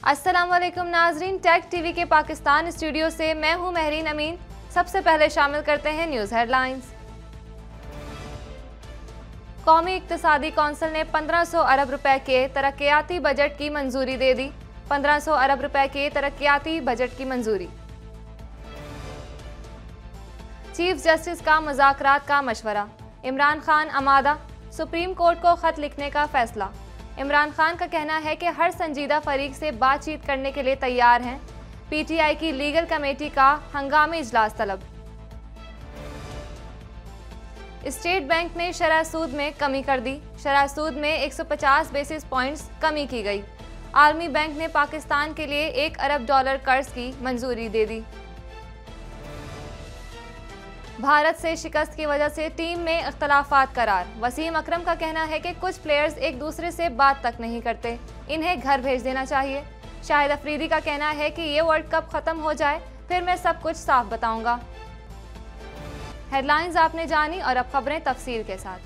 अस्सलामुअलैकुम नाजरीन, take TV के पाकिस्तान स्टूडियो से मैं हूं महरीन अमीन। सबसे पहले शामिल करते हैं न्यूज़ हेडलाइंस। कौमी इक्तिसादी कौंसिल ने 1500 अरब रुपए के तरक्याती बजट की मंजूरी दे दी। 1500 अरब रुपए के तरक्याती बजट की मंजूरी। चीफ जस्टिस का मुज़ाकरात का मशवरा, इमरान खान आमादा। सुप्रीम कोर्ट को खत लिखने का फैसला। इमरान खान का कहना है कि हर संजीदा फरीक से बातचीत करने के लिए तैयार हैं। पीटीआई की लीगल कमेटी का हंगामी इजलास तलब। स्टेट बैंक ने शरह सूद में कमी कर दी। शरह सूद में 150 बेसिस पॉइंट्स कमी की गई। आलमी बैंक ने पाकिस्तान के लिए $1 अरब कर्ज की मंजूरी दे दी। भारत से शिकस्त की वजह से टीम में इख्तलाफात करार। वसीम अकरम का कहना है कि कुछ प्लेयर्स एक दूसरे से बात तक नहीं करते, इन्हें घर भेज देना चाहिए। शाहिद अफरीदी का कहना है कि ये वर्ल्ड कप खत्म हो जाए फिर मैं सब कुछ साफ बताऊंगा। हेडलाइंस आपने जानी और अब खबरें तफसील के साथ।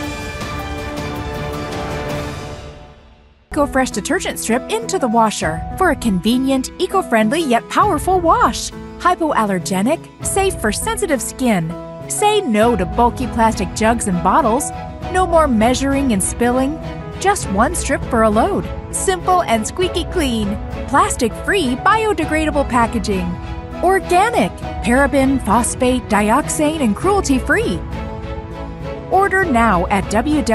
EcoFresh detergent strip into the washer for a convenient, eco-friendly yet powerful wash. Hypoallergenic, safe for sensitive skin. Say no to bulky plastic jugs and bottles. No more measuring and spilling. Just one strip for a load. Simple and squeaky clean. Plastic-free, biodegradable packaging. Organic, paraben, phosphate, dioxane, and cruelty-free. Order now at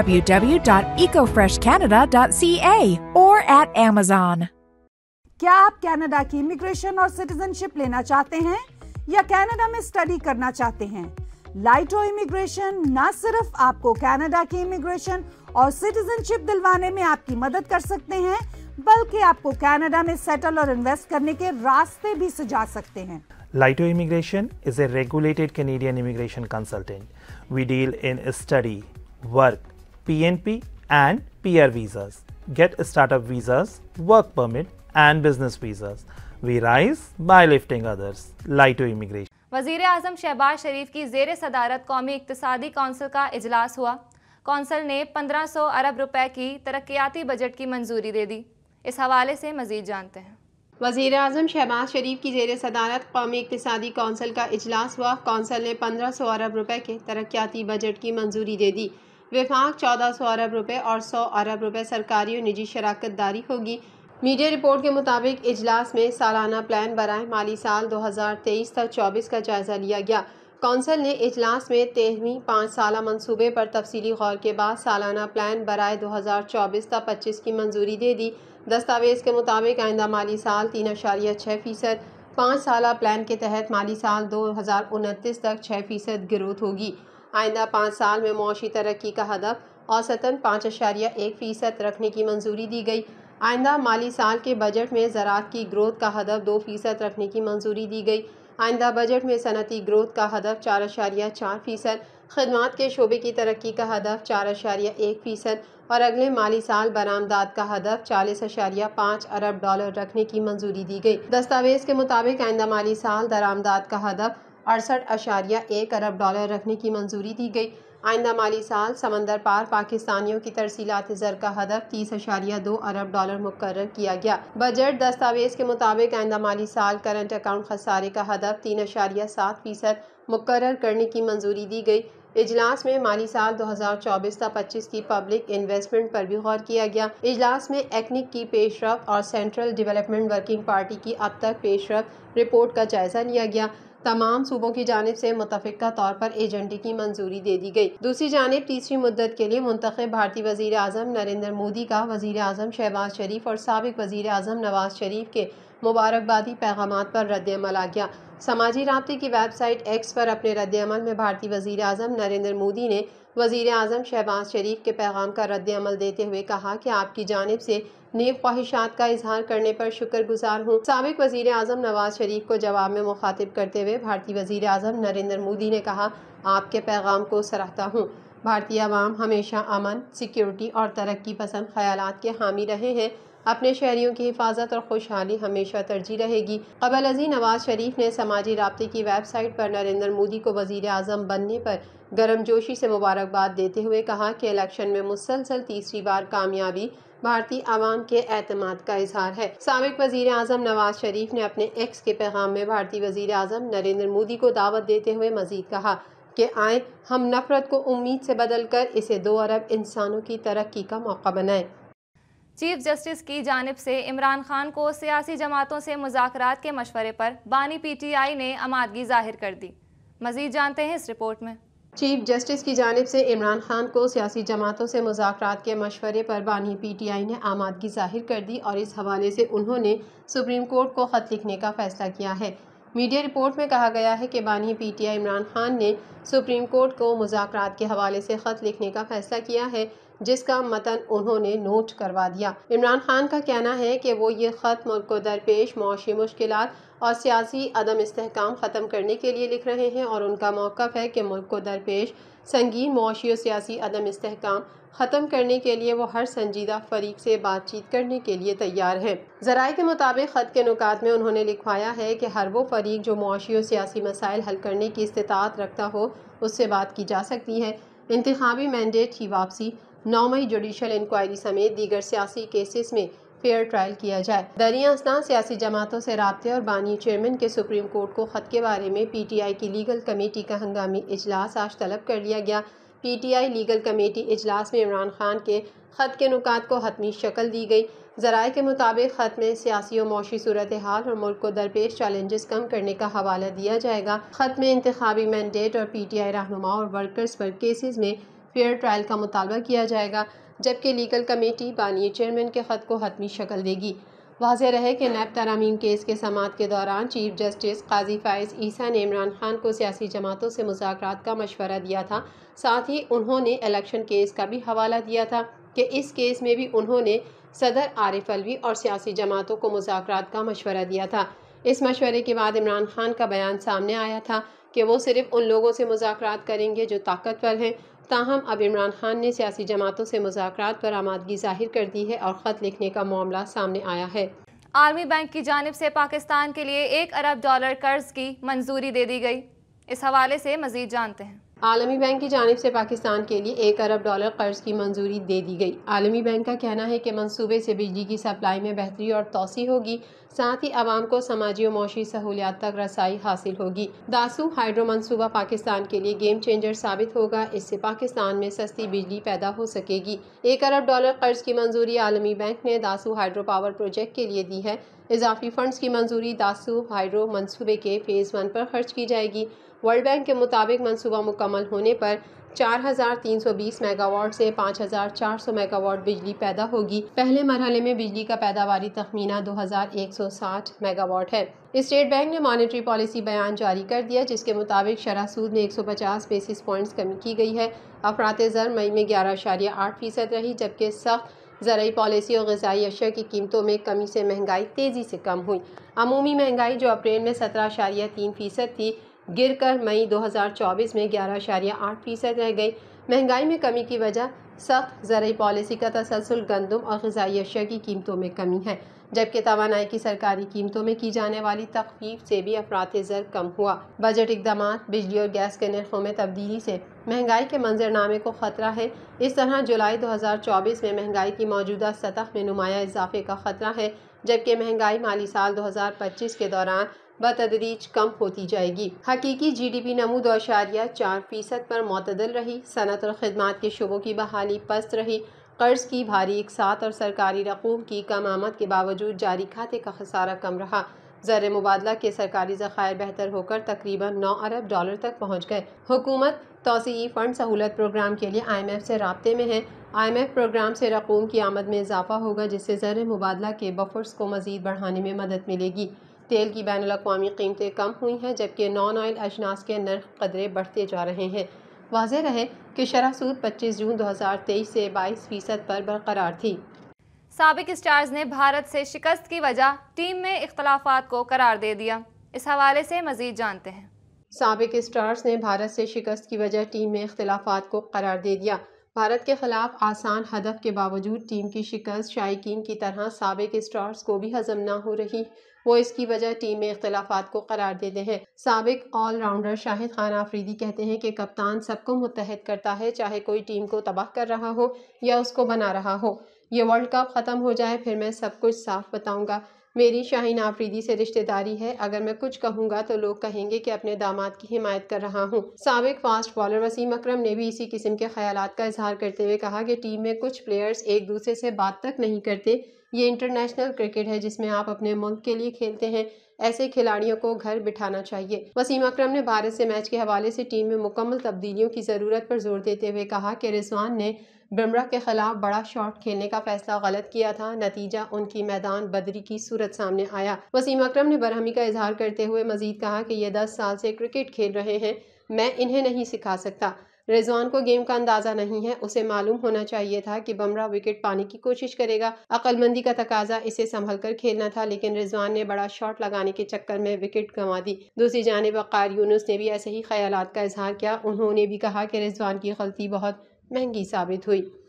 www.ecofreshcanada.ca or at Amazon. क्या आप Canada की immigration और citizenship लेना चाहते हैं या Canada में study करना चाहते हैं? लाइटो इमिग्रेशन न सिर्फ आपको कनाडा की इमिग्रेशन और सिटीजनशिप दिलवाने में आपकी मदद कर सकते हैं, बल्कि आपको कनाडा में सेटल और इन्वेस्ट करने के रास्ते भी सुझा सकते हैं। Laito Immigration is a regulated Canadian immigration consultant. We deal in study, work, PNP and PR visas. Get startup visas, work permit and business visas. We rise by lifting others. Laito Immigration. वज़ीर आज़म शहबाज शरीफ की ज़ेर सदारत कौमी इक्तिसादी council का इजलास हुआ। Council ने 1500 अरब रुपए की तरक्याती बजट की मंजूरी दे दी। इस हवाले से मज़ीद जानते हैं। वज़ीर आज़म शहबाज शरीफ की ज़ेर सदारत कौमी इक्तिसादी कौंसिल का इजलास हुआ। कौंसिल ने 1500 अरब रुपए के तरक्याती बजट की मंजूरी दे दी। विफाक 1400 अरब रुपए और 100 अरब रुपए सरकारी और निजी शराकत दारी होगी। मीडिया रिपोर्ट के मुताबिक इजलास में सालाना प्लान बराए माली साल 2023 तक 24 का जायजा लिया गया। कौंसिल ने इजलास में 13वीं 5 साला मंसूबे पर तफसीली गौर के बाद सालाना प्लान बराए 2024 तक 25 की मंजूरी दे दी। दस्तावेज़ के मुताबिक आइंदा माली साल 3.6%, 5 साला प्लान के तहत माली साल 2029 तक 6% गिरोथ होगी। आइंदा 5 साल में मुआशी तरक्की का हदफ औसतन 5.1% रखने की मंजूरी दी गई। आइंदा माली साल के बजट में ज़राअत की ग्रोथ का हदफ 2% रखने की मंजूरी दी गई। आइंदा बजट में सनती ग्रोथ का हदफ 4.4%, खदमात के शोबे की तरक्की का हदफ 4.1% और अगले माली साल बरामदात का हदफ 40.5 अरब डॉलर रखने की मंजूरी दी गई। दस्तावेज़ के मुताबिक आइंदा माली साल दरामदात का हदफ 68.1 अरब डॉलर रखने की मंजूरी दी गई। आइंदा माली साल समंदर पार पाकिस्तानियों की तरसीलात ज़र का हदफ 30.2 अरब डॉलर मुकर्रर किया गया। बजट दस्तावेज़ के मुताबिक आइंदा माली साल करंट अकाउंट खसारे का हदफ 3.7% मुकर्रर करने की मंजूरी दी गई। इजलास में माली साल 2024 तक 25 की पब्लिक इन्वेस्टमेंट पर भी गौर किया गया। इजलास में एक्निक की पेशरफ और सेंट्रल डेवलपमेंट वर्किंग पार्टी की अब तक पेशरफ रिपोर्ट का जायजा लिया गया। तमाम सूबों की जानिब से मुतफ़िका तौर पर एजेंडे की मंजूरी दे दी गई। दूसरी जानिब तीसरी मुद्दत के लिए मुंतखब भारतीय वज़ीर आज़म नरेंद्र मोदी का वज़ीर आज़म शहबाज शरीफ और साबिक़ वज़ीर आज़म नवाज शरीफ के मुबारकबादी पैगामात पर रद्द-ए-अमल आ गया। समाजी राब्ते की वेबसाइट एक्स पर अपने रद्द-ए-अमल में भारतीय वज़ीर आज़म नरेंद्र मोदी ने वज़ीर आज़म शहबाज शरीफ के पैगाम का रद्द-ए-अमल देते हुए कहा कि आपकी जानिब से नेक ख्वाहिशात का इजहार करने पर शुक्रगुजार हूँ। साबिक़ वज़ीर आज़म नवाज शरीफ को जवाब में मुखातिब करते हुए भारतीय वज़ीर आज़म नरेंद्र मोदी ने कहा, आपके पैगाम को सराहता हूँ। भारतीय अवाम हमेशा अमन, सिक्योरिटी और तरक्की पसंद ख्यालात के हामी रहे हैं। अपने शहरियों की हिफाजत और खुशहाली हमेशा तरजीह रहेगी। क़बल अज़ीं नवाज शरीफ ने समाजी राब्ते की वेबसाइट पर नरेंद्र मोदी को वज़ीर आज़म बनने पर गर्मजोशी से मुबारकबाद देते हुए कहा कि इलेक्शन में मुसलसल तीसरी बार कामयाबी भारतीय आवाम के एतमाद का इजहार है। साबिक वजीर आजम नवाज शरीफ ने अपने एक्स के पैगाम में भारतीय वजीर आजम नरेंद्र मोदी को दावत देते हुए मजीद कहा कि आए हम नफरत को उम्मीद से बदल कर इसे 2 अरब इंसानों की तरक्की का मौका बनाएं। चीफ जस्टिस की जानिब से इमरान खान को सियासी जमातों से मुज़ाकरात के मशवरे पर बानी PTI ने आमादगी जाहिर कर दी। मजीद जानते हैं इस रिपोर्ट में। चीफ जस्टिस की जानिब से इमरान खान को सियासी जमातों से मुज़ाकरात के मशवरे पर बानी PTI ने आमादगी जाहिर कर दी और इस हवाले से उन्होंने सुप्रीम कोर्ट को ख़त लिखने का फैसला किया है। मीडिया रिपोर्ट में कहा गया है कि बानी PTI इमरान खान ने सुप्रीम कोर्ट को मुज़ाकरात के हवाले से ख़त लिखने का फैसला किया है, जिसका मतन उन्होंने नोट करवा दिया। इमरान खान का कहना है कि वो ये ख़त मुल्क को दरपेश मौशी मुश्किलात और सियासी अदम इस्तेहकाम ख़त्म करने के लिए लिख रहे हैं और उनका मौक़िफ़ है कि मुल्क को दरपेश संगीन मौशी और सियासी अदम इस्तेहकाम ख़त्म करने के लिए वो हर संजीदा फरीक से बातचीत करने के लिए तैयार हैं। ज़राए के मुताबिक ख़त के नुकात में उन्होंने लिखवाया है कि हर वो फरीक जो मौशी और सियासी मसाइल हल करने की इस्तिताअत रखता हो उससे बात की जा सकती है। इंतखाबी मैंडेट की वापसी, 9 मई जुडिशल इंक्वायरी समेत दीगर सियासी केसेस में फेयर ट्रायल किया जाए। दरिया असना सियासी जमातों से राब्ते और बानी चेयरमैन के सुप्रीम कोर्ट को ख़त के बारे में PTI की लीगल कमेटी का हंगामी इजलास आज तलब कर लिया गया। PTI लीगल कमेटी इजलास में इमरान खान के ख़त के नुकात को हतमी शक्ल दी गई। ज़राए के मुताबिक ख़त में सियासी और मौशी सूरत हाल और मुल्क को दरपेश चैलेंजेस कम करने का हवाला दिया जाएगा। ख़त में इंतखाबी मैंडेट और PTI रहनुमा और वर्कर्स पर केसेस में फेयर ट्रायल का मुतालबा किया जाएगा, जबकि लीगल कमेटी बानी चेयरमैन के ख़त को हतमी शक्ल देगी। वाज़ेह रहे कि नैब तरामीम केस के समाअत के दौरान चीफ जस्टिस काजी फ़ाइज़ ईसा ने इमरान खान को सियासी जमातों से मुज़ाकरात का मशवरा दिया था। साथ ही उन्होंने इलेक्शन केस का भी हवाला दिया था कि इस केस में भी उन्होंने सदर आरिफ अलवी और सियासी जमातों को मुज़ाकरात का मशवरा दिया था। इस मशवरे के बाद इमरान खान का बयान सामने आया था कि वो सिर्फ उन लोगों से मुज़ाकरात करेंगे जो ताकतवर हैं। ताहम अब इमरान खान ने सियासी जमातों से मुज़ाकरात पर आमादगी जाहिर कर दी है और ख़त लिखने का मामला सामने आया है। आर्मी बैंक की जानिब से पाकिस्तान के लिए $1 अरब कर्ज की मंजूरी दे दी गई। इस हवाले से मजीद जानते हैं। आलमी बैंक की जानिब से पाकिस्तान के लिए $1 अरब कर्ज की मंजूरी दे दी गई। आलमी बैंक का कहना है कि मंसूबे से बिजली की सप्लाई में बेहतरी और तोसी होगी, साथ ही आवाम को समाजी और मौशी सहूलियात तक रसाई हासिल होगी। दासू हाइड्रो मंसूबा पाकिस्तान के लिए गेम चेंजर साबित होगा। इससे पाकिस्तान में सस्ती बिजली पैदा हो सकेगी। $1 अरब कर्ज की मंजूरी आलमी बैंक ने दासू हाइड्रो पावर प्रोजेक्ट के लिए दी है। इजाफी फंड्स की मंजूरी दासू हाइड्रो मंसूबे के फ़ेज़ 1 पर खर्च की जाएगी। वर्ल्ड बैंक के मुताबिक मंसूबा मुकम्मल होने पर 4320 मेगावाट से 5400 मेगावाट बिजली पैदा होगी। पहले मरहले में बिजली का पैदावारी तखमीना 2160 मेगावाट है। स्टेट बैंक ने मॉनेटरी पॉलिसी बयान जारी कर दिया, जिसके मुताबिक शरह सूद में 150 बेसिस पॉइंट्स कमी की गई है। अफरात ज़र मई में 11.8% रही, जबकि सख्त ज़रई पॉलिसी और ग़िज़ाई अशिया की कीमतों में कमी से महंगाई तेज़ी से कम हुई। अमूमी महंगाई जो अप्रैल में 17.3% थी, गिर कर मई 2024 में 11.8% रह गई। महंगाई में कमी की वजह सख्त ज़रई पॉलिसी का तसलसल, गंदम और ग़िज़ाई अशिया की कीमतों में कमी है, जबकि तवानाई की सरकारी कीमतों में की जाने वाली तख़फ़ीफ़ से भी अफरात ज़र कम हुआ। बजट इक़दामात, बिजली और गैस के नरखों में तब्दीली से महंगाई के मंजरनामे को ख़तरा है। इस तरह जुलाई 2024 में महंगाई की मौजूदा सतह में नुमाया इजाफे का ख़तरा है, जबकि महंगाई माली साल 2025 के दौरान बतदरीज कम होती जाएगी। हकीकी GDP नमू 2.4% पर मुतदल रही। सनत और खिदमात के शुबों की बहाली पस्त रही। कर्ज की भारी इकसात और सरकारी रकूम की कम आमद के बावजूद जारी खाते का खसारा कम रहा। ज़र मुबादला के सरकारी ज़खायर बेहतर होकर तकरीबन $9 अरब तक पहुँच गए। हुकूमत तौसीई फ़ंड सहूलत प्रोग्राम के लिए IMF से राब्ते में है। IMF प्रोग्राम से रकूम की आमद में इजाफा होगा, जिससे ज़र मुबादला के बफर्स को मज़ीद बढ़ाने में मदद मिलेगी। तेल की बैनुल-अक़वामी कीमतें कम हुई हैं, जबकि नॉन ऑयल अजनास के नर्ख कदरे बढ़ते जा रहे हैं। वाज़ेह रहे कि शरह सूद 25 जून 2023 से 22% पर बरकरार थी। साबिक स्टार्स ने भारत से शिकस्त की वजह टीम में इख्तलाफात को करार दे दिया। इस हवाले से मज़ीद जानते हैं। साबिक स्टार्स ने भारत से शिकस्त की वजह टीम में इख्तलाफात को करार दे दिया। भारत के खिलाफ आसान हदफ के बावजूद टीम की शिकस्त शायकीन की तरह साबिक स्टार्स को भी हजम ना हो रही। वो इसकी वजह टीम में इख्तलाफात को करार देते हैं। साबिक ऑलराउंडर शाहिद खान आफरीदी कहते हैं कि कप्तान सबको मुत्तहद करता है, चाहे कोई टीम को तबाह कर रहा हो या उसको बना रहा हो। ये वर्ल्ड कप ख़त्म हो जाए फिर मैं सब कुछ साफ बताऊंगा। मेरी शाहीन आफरीदी से रिश्तेदारी है, अगर मैं कुछ कहूँगा तो लोग कहेंगे कि अपने दामाद की हिमायत कर रहा हूँ। साबिक फास्ट बॉलर वसीम अकरम ने भी इसी किस्म के ख्यालात का इजहार करते हुए कहा कि टीम में कुछ प्लेयर्स एक दूसरे से बात तक नहीं करते। ये इंटरनेशनल क्रिकेट है जिसमें आप अपने मुल्क के लिए खेलते हैं, ऐसे खिलाड़ियों को घर बिठाना चाहिए। वसीम अकरम ने भारत से मैच के हवाले से टीम में मुकम्मल तब्दीलियों की ज़रूरत पर जोर देते हुए कहा कि रिजवान ने बुमराह के खिलाफ बड़ा शॉट खेलने का फैसला गलत किया था, नतीजा उनकी मैदान बदरी की सूरत सामने आया। वसीम अकरम ने बरहमी का इजहार करते हुए मजीद कहा कि ये 10 साल से क्रिकेट खेल रहे हैं, मैं इन्हें नहीं सिखा सकता। रिजवान को गेम का अंदाजा नहीं है, उसे मालूम होना चाहिए था कि बुमराह विकेट पाने की कोशिश करेगा। अक्लमंदी का तकाजा इसे संभल कर खेलना था, लेकिन रिजवान ने बड़ा शॉट लगाने के चक्कर में विकेट गंवा दी। दूसरी जानिब वक़ार यूनुस ने भी ऐसे ही ख्यालात का इजहार किया। उन्होंने भी कहा कि रिजवान की गलती बहुत महंगी साबित हुई।